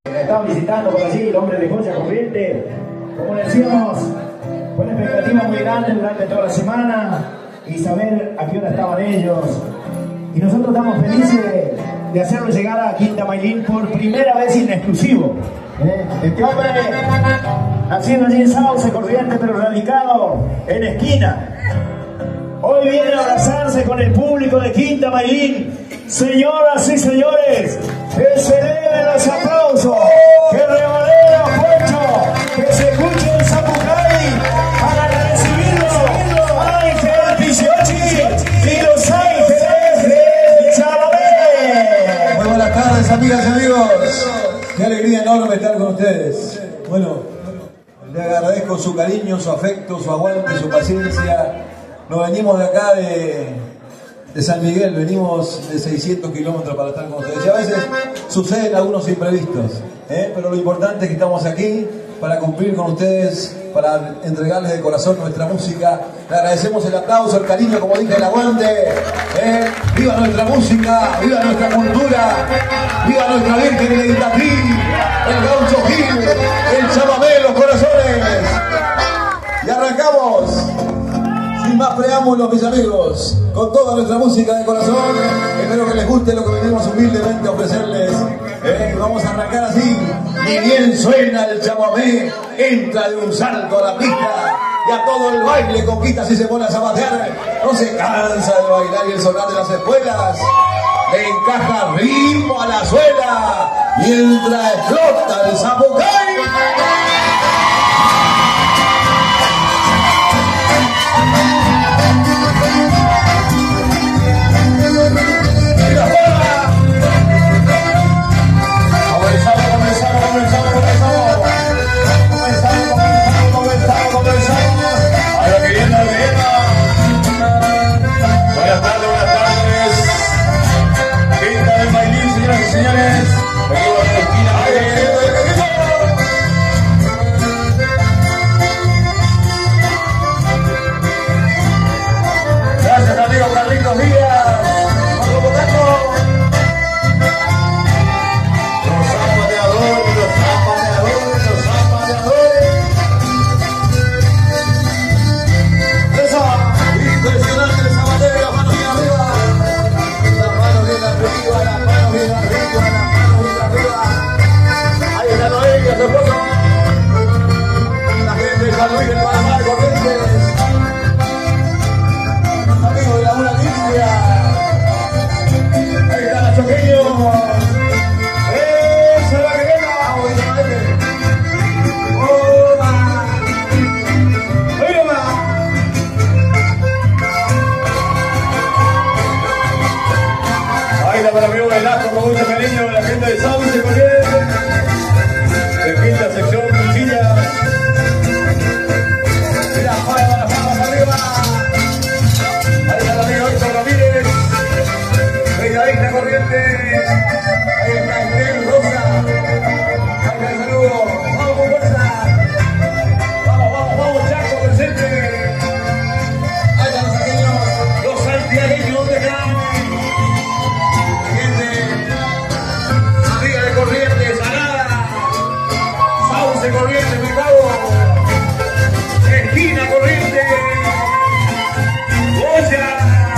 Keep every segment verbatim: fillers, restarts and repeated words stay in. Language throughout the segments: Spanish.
Me estaban visitando por allí, el hombre de Joya Corriente. Como decíamos, fue una expectativa muy grande durante toda la semana y saber a qué hora estaban ellos. Y nosotros estamos felices de, de hacerlo llegar a Quinta Maylin por primera vez en exclusivo. ¿Eh? Este hombre, naciendo allí en Sauce, Corriente, pero radicado en Esquina. Hoy viene a abrazarse con el público de Quinta Maylin. Señoras y señores, que se den los aplausos, que revolea Poncho, que se escuche el Zapucay para recibirlo. Ángel Piciochi y los Ángeles de Chamamé. Muy buenas tardes, amigas y amigos. Qué alegría enorme estar con ustedes. Bueno, le agradezco su cariño, su afecto, su aguante, su paciencia. Nos venimos de acá de, de San Miguel, venimos de seiscientos kilómetros para estar con ustedes. Y a veces suceden algunos imprevistos, ¿eh? Pero lo importante es que estamos aquí para cumplir con ustedes, para entregarles de corazón nuestra música. Le agradecemos el aplauso, el cariño, como dije, el aguante. ¿eh? ¡Viva nuestra música! ¡Viva nuestra cultura! ¡Viva nuestra Virgen de Itatí! ¡El Gaucho Gil! ¡El Chamamé, los corazones! ¡Y arrancamos! Sin más preámbulos, mis amigos, con toda nuestra música de corazón. Espero que les guste lo que venimos humildemente a ofrecerles. Eh, vamos a arrancar así. Ni bien suena el chamamé, entra de un salto a la pista y a todo el baile conquista si se pone a zapatear. No se cansa de bailar y el sonar de las espuelas. Le encaja ritmo a la suela mientras explota el Zapucay. Para mi Velasco, con mucho cariño, la gente de Sauce, Corriente, de quinta sección, Cuchilla. Mira, para las palmas arriba. Ahí está el amigo Héctor Ramírez. Venga, Isla Corriente. Ahí está Estel Rosa. Ahí está el saludo. Vamos con fuerza. Vamos, vamos, vamos, Chaco, presente. Ahí están los aquellos, los santiagueños, ¿dónde están? Corriente, Salada, Sauce Corriente, Bilbao, Esquina Corriente, Goya,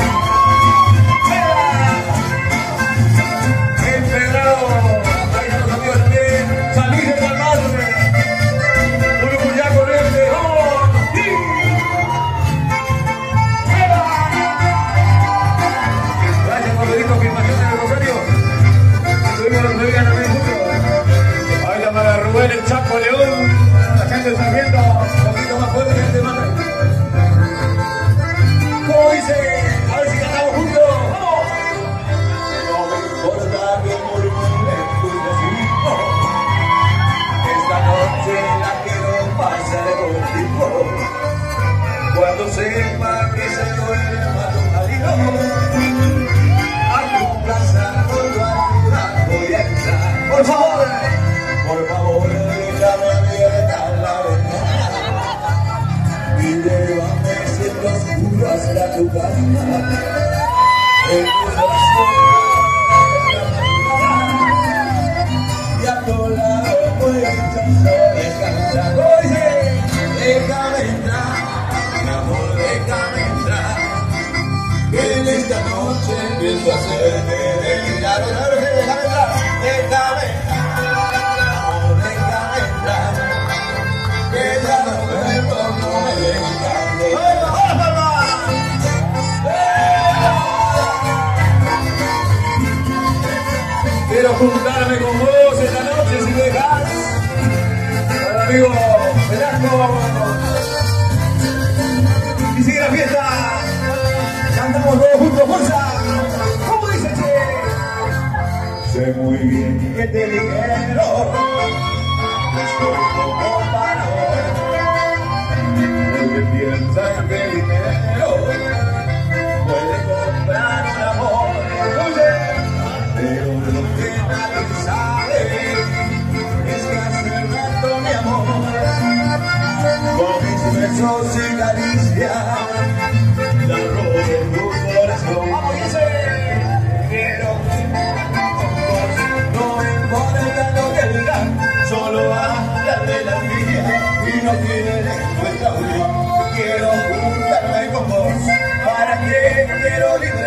Empedrado, ahí están los amigos también, San Luis de Palmar, Uruguayá Corriente, ¡vamos! ¡Sí! Gracias por pedir confirmación en el Rosario. Tuvimos los que digan también mucho. Ahí está para Rubén, el Chaco León, la gente de Sarmiento, un poquito más fuerte, gente más. ¿Cómo dice? A ver si cantamos juntos. ¡Vamos! No me importa que murmure tu vecino. Esta noche la quiero pasar contigo. Cuando sepa que se duerma tu marido, a tu casa con tu ayuda voy a entrar. Por favor, por favor, déjame abierta la ventana y llévame siempre oscuro hasta tu cama. En tus brazos y a todo lado, pues descansa. Oye, déjame entrar, mi amor, déjame entrar, que en esta noche empiezo a hacerte delirar. Déjame entrar, déjame entrar, mi amor, déjame entrar, que ya no puedo, no me dejan de quiero juntarme con vos esta noche si me dejas. Para el amigo Velasco. Y sigue la fiesta. Cantamos todos juntos, fuerza. ¿Cómo dice? Sé muy bien que te dijeron estoy como para hoy. Porque piensas que el dinero puede comprar un amor. Pero lo que nadie sabe es que hace rato, mi amor, con mis besos y caricias la robo tu corazón. Vamos, dice, quiero no me importa lo que digan, solo hablar de la mía y no quieren nuestra unión. Quiero juntarme con vos, ¿para qué quiero librar?